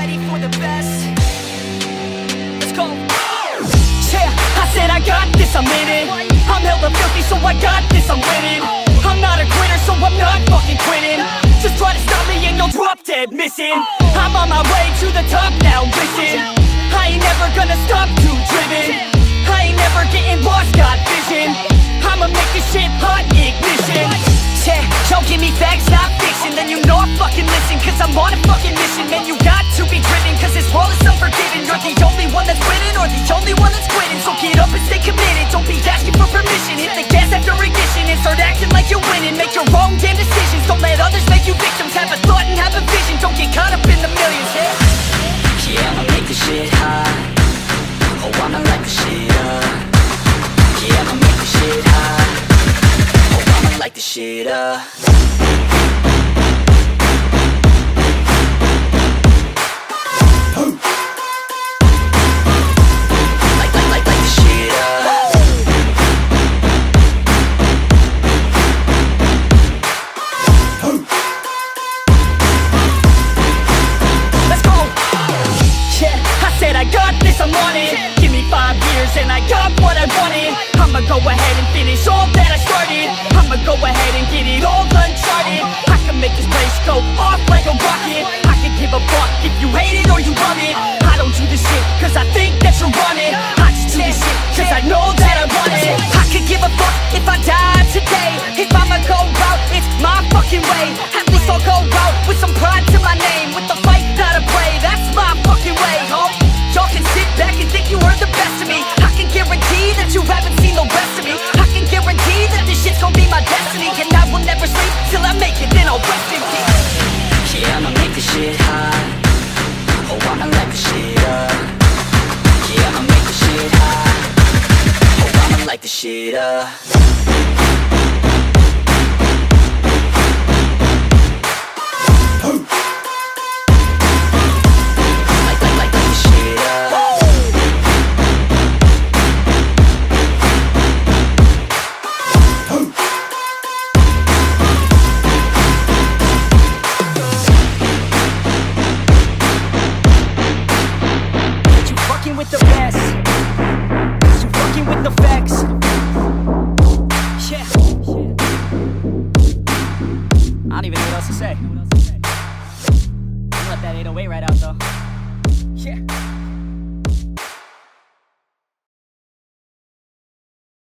ready for the best. Let's go. Yeah, I said I got this, I'm in it. I'm hella filthy, so I got this, I'm winning. I'm not a quitter, so I'm not fucking quitting. Just try to stop me and you'll drop dead missing. I'm on my way to the top now, listen. I ain't never gonna stop, too driven. I ain't never getting lost, got vision. I'ma make this shit hot, ignition. Yeah, don't give me facts, not fiction. Then you know I fucking listen, cause I'm on a fucking mission. Man, you got to be driven, cause this world is unforgiving. You're the only one that's winning, or the only one that's quitting. So get up and stay committed, don't be asking for permission. Hit the gas after ignition and start acting like you're winning. Make your own damn decisions, don't let others make you victims. Have a thought and have a vision, don't get caught up in the millions. Yeah, I'ma make this shit hot. Oh, I'ma light this shit up. Yeah, I'ma make this shit hot. Oh, I'ma light this shit up. And I got what I wanted. I'ma go ahead and finish all that I started. I'ma go ahead and get it all uncharted. I can make this place go off like a rocket. I can give a fuck if you hate it or you love it. I don't do this shit cause I think that you want it. I just do this shit cause I know that I want it. I could give a fuck if I die today. If I'ma go out, it's my fucking way. At least I'll go out with some pride to my name. With the fight, not a play, that's my fucking way, ho. Y'all can sit back and think you heard the best of me. I can guarantee that you haven't seen the rest of me. I can guarantee that this shit's gonna be my destiny. And I will never sleep till I make it, then I'll rest in peace. Yeah, I'ma make this shit hot. Oh, I'ma light this shit up. Yeah, I'ma make this shit hot. Oh, I'ma light this shit up. With the best, you fucking with Neffex. Yeah. I don't even know what else to say. I'm gonna let that 808 right out though. Yeah.